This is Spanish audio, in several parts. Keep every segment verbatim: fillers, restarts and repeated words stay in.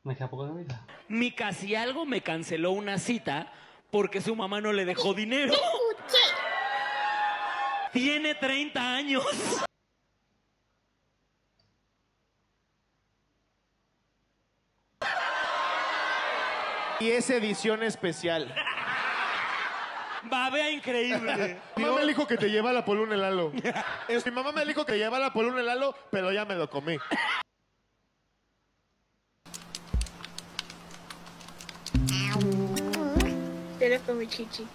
Me queda poco de vida. Mi casi algo me canceló una cita porque su mamá no le dejó dinero. Tiene treinta años. Y es edición especial. Babea increíble. Mi mamá me dijo que te lleva la poluna el halo. Mi mamá me dijo que te lleva la poluna el halo, pero ya me lo comí. Pero con mi chichi.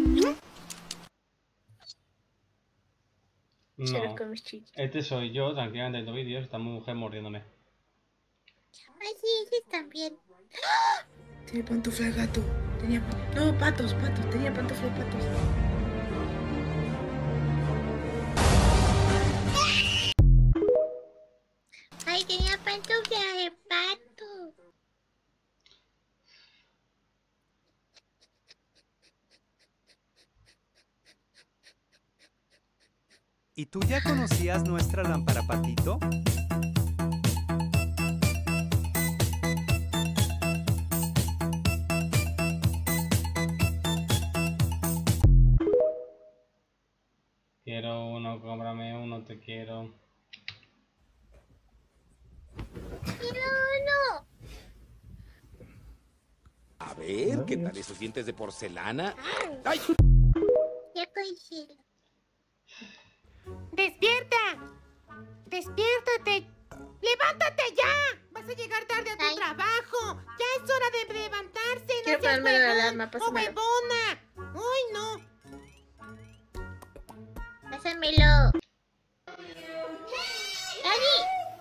No. Con mis chichis. Este soy yo, tranquilamente, en dos vídeos. Está mi mujer mordiéndome. Ay, sí, ellos también. ¡Ah! Tiene pantufla de gato. Tenía... No, patos, patos. Tenía pantufla de patos. Ay, tenía pantufla de pato. ¿Y tú ya conocías nuestra lámpara patito? Quiero uno, cómprame uno, te quiero. Quiero uno. A ver, ¿qué tal esos dientes de porcelana? ¡Ay! Ya coincido. ¡Despierta! ¡Despiertate! ¡Levántate ya! ¡Vas a llegar tarde a tu Ay. trabajo! ¡Ya es hora de levantarse! Quiero ¡No seas ponerme la huevón alarma, o pásamelo. huevona! ¡Ay, no! Pásamelo. ¡Dani!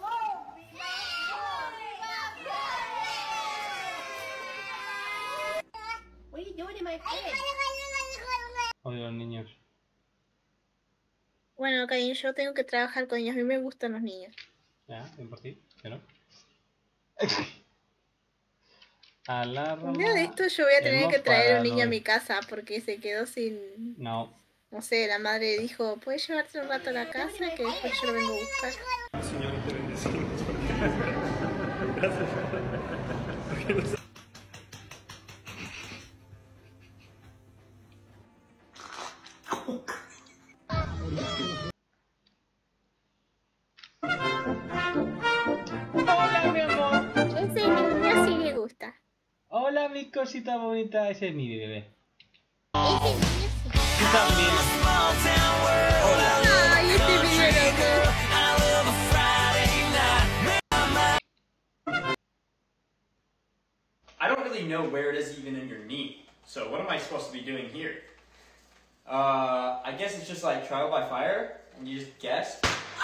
Odio a los niños. Bueno, cariño, yo tengo que trabajar con ellos. A mí me gustan los niños. Ya, bien por ti, pero. Alarma. Un día de esto yo voy a tener Hemos que traer a un niño parado. a mi casa porque se quedó sin... No. No sé, la madre dijo, ¿puedes llevarte un rato a la casa que después yo lo vengo a buscar? Señor, te bendecimos. Gracias. Hola, mi amor. Ese niño sí le gusta. Hola, mi cosita bonita. Ese es mi bebé. Ese niño sí. Tú también. Ay, este niño loco. I don't really know where it is even in your knee. So what am I supposed to be doing here? Uh, I guess it's just like trial by fire, and you just guess.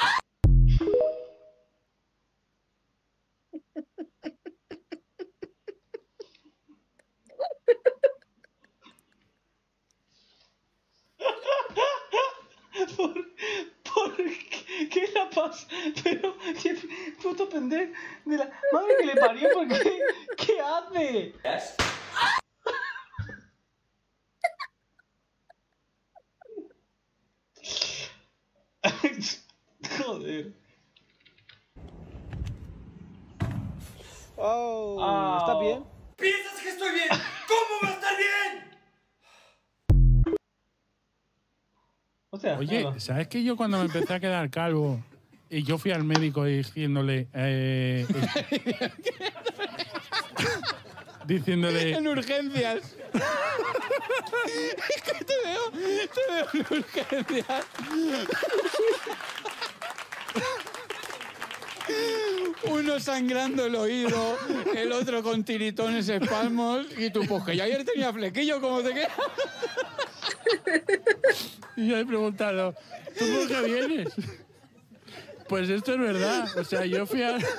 ¿Por, por qué, qué la pasa? Pero, qué puto pendejo de la madre que le parió, ¿por qué? ¿Qué hace? Yes. Joder. Oh, Oh. ¿está bien? ¿Piensas que estoy bien? ¿Cómo va a estar bien? O sea, Oye, nada. ¿sabes que yo cuando me empecé a quedar calvo y yo fui al médico diciéndole... Eh, eh, diciéndole... En urgencias. Es que te veo, te veo en urgencias. Uno sangrando el oído, el otro con tiritones, espasmos, y tú, pues que yo ayer tenía flequillo, ¿cómo te queda? Y yo le he preguntado, ¿tú por qué vienes? Pues esto es verdad. O sea, yo fui a...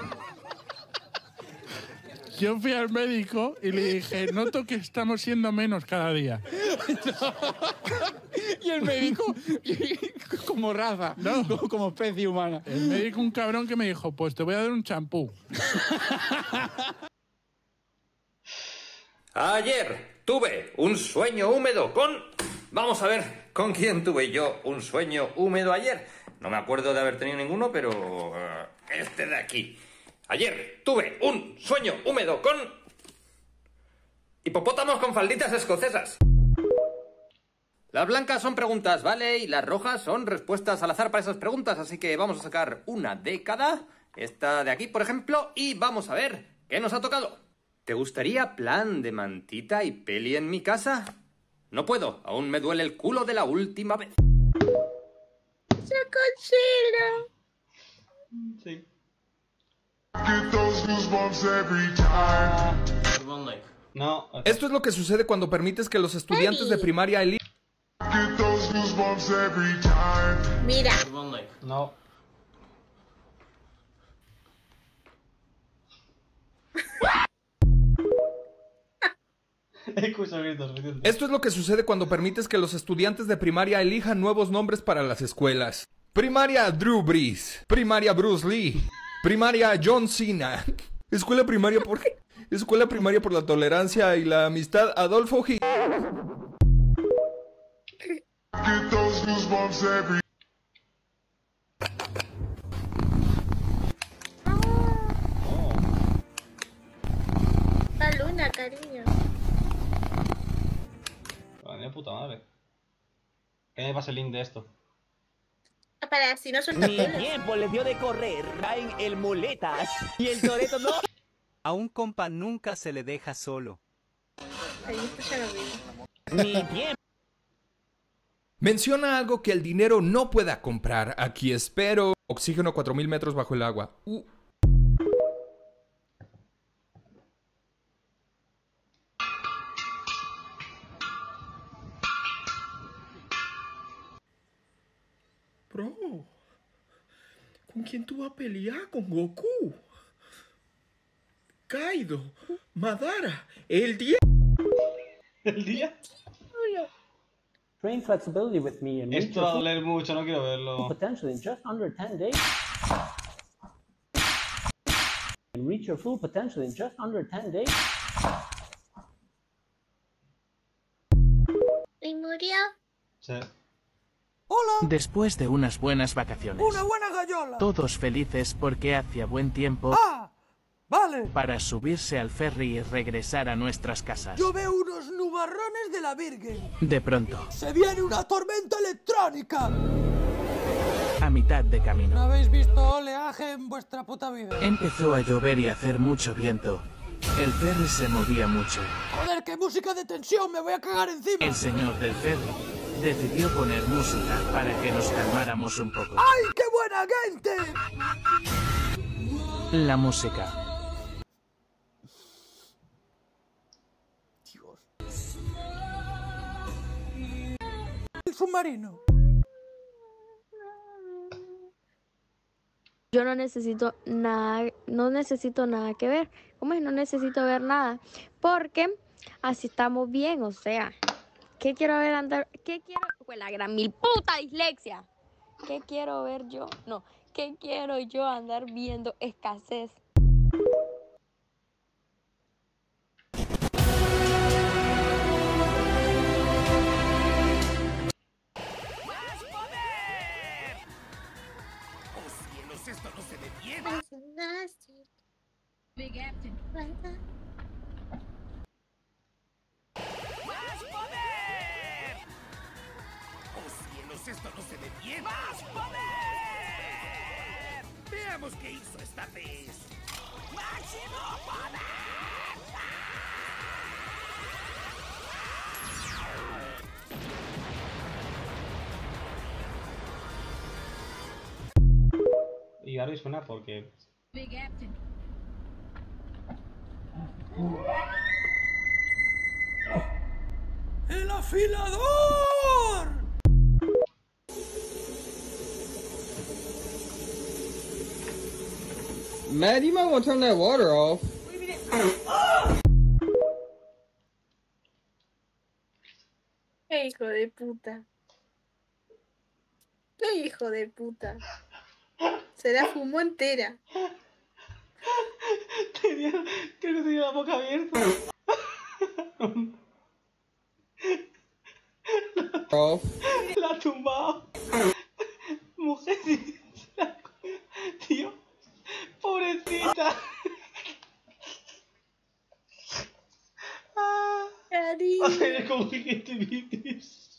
Yo fui al médico y le dije, noto que estamos siendo menos cada día. No. Y el médico, como raza, No. como, como especie humana. El médico, un cabrón que me dijo, pues te voy a dar un champú. Ayer tuve un sueño húmedo con... Vamos a ver, ¿con quién tuve yo un sueño húmedo ayer? No me acuerdo de haber tenido ninguno, pero... Uh, este de aquí. Ayer tuve un sueño húmedo con... hipopótamos con falditas escocesas. Las blancas son preguntas, ¿vale? Y las rojas son respuestas al azar para esas preguntas. Así que vamos a sacar una de cada. Esta de aquí, por ejemplo. Y vamos a ver qué nos ha tocado. ¿Te gustaría plan de mantita y peli en mi casa? No puedo. Aún me duele el culo de la última vez. ¡Se considera! Sí. No. Okay. Esto es lo que sucede cuando permites que los estudiantes de primaria elijan. Mira. No. Escucha, gritos, gritos. Esto es lo que sucede cuando permites que los estudiantes de primaria elijan nuevos nombres para las escuelas. Primaria Drew Brees. Primaria Bruce Lee. Primaria John Cena. Escuela primaria por... Escuela primaria por la tolerancia y la amistad Adolfo G. La luna, cariño. Vale, puta madre. ¿Qué me pasa el link de esto? Para así no son Mi tiempo le dio de correr, traen el muletas y el Toretto no. A un compa nunca se le deja solo. Ahí está, ya lo vi. Mi tiempo. Menciona algo que el dinero no pueda comprar. Aquí espero. Oxígeno cuatro mil metros bajo el agua. Uh. Bro, ¿con quién tú vas a pelear? ¿Con Goku? Kaido, Madara, el día. ¿El día? Train flexibility with me and reach Esto va a your doler mucho, no quiero verlo. potential in just under ten days. And reach your full potential in just under ten days. ¿Y murió? Sí. Hola. Después de unas buenas vacaciones. Una buena gallola. Todos felices porque hacía buen tiempo. Ah, vale. Para subirse al ferry y regresar a nuestras casas. Yo veo unos nubarrones de la Virgen. De pronto, ¡Se viene una tormenta electrónica! a mitad de camino, ¿No habéis visto oleaje en vuestra puta vida? empezó a llover y a hacer mucho viento. El ferry se movía mucho. ¡Joder, qué música de tensión! ¡Me voy a cagar encima! El señor del ferry decidió poner música para que nos calmáramos un poco. ¡Ay, qué buena gente! La música. Dios. El submarino. Yo no necesito nada, no necesito nada que ver. ¿Cómo es? No necesito ver nada. Porque así estamos bien, o sea. ¿Qué quiero ver andar? ¿Qué quiero? Pues la gran mil puta dislexia. ¿Qué quiero ver yo? No. ¿Qué quiero yo andar viendo? Escasez. Esto no se ve bien. Big Apton. ¡Más poder! ¡Oh cielos, esto no se ve bien! ¡Más poder! Veamos qué hizo esta vez. ¡Máximo poder! Y ahora suena porque... Big Apton. ¡El afilador! Matt, you might want to turn that water off. ¡Qué hijo de puta! ¡Qué hijo de puta! Se la fumó entera. Tenía, creo que tenía la boca abierta. Off. La ha tumbado. Mujer, sí, se la ha comido. Tío, pobrecita. Dani. Hacer conjuntivitis.